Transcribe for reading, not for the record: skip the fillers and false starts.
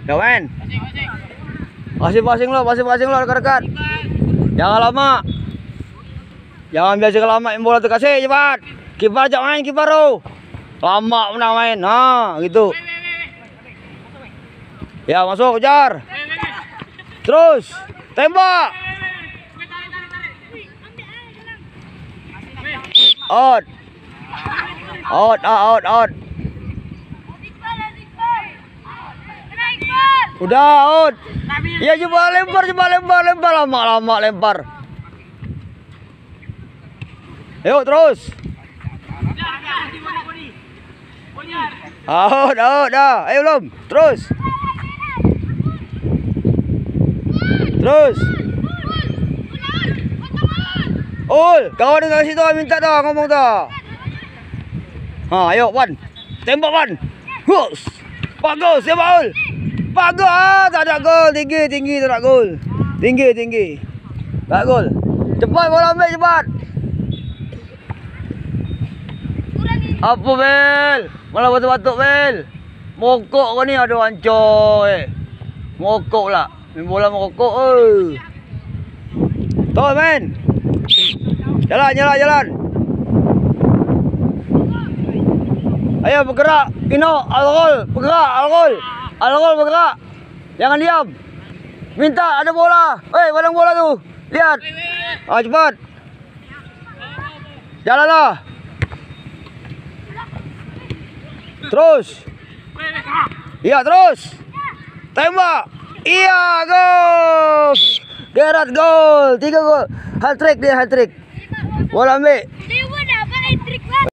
Ya main. Pasing-pasing lo dekat-dekat. Jangan lama. Jangan biasa lama bola tu kasih cepat. Kiper ajak main kiper lo. Lama menang main. Nah, gitu. Ya, masuk kejar. Terus tembak. Out. Udah out. Ya coba lempar lama lempar. Ayo terus. Out dah. Ayo belum. Terus. Kawan dengan situ minta dah ngomong dah. Ayo Wan. Tembak Wan. Hus. Bagus ya Baul. Bagus, tak ada gol. Tinggi tak ada gol. Tinggi. Tak gol. Cepat bola ambil cepat. Apa Bel? Malah batuk-batuk Bel. Mokok kau ni ada hancur. Mokok lah. Main bola mokok. Tuh men. Jalan. Ayo bergerak. Ino, Al-Gol. Bergerak, Al-Gol bergerak. Jangan diam. Minta ada bola. Balang bola tu. Lihat. Cepat. Jalanlah. Terus. Iya, terus. Tembak. Iya, gol. Gerard gol. 3 gol. Hat trick dia, hat trick. Bola ambil.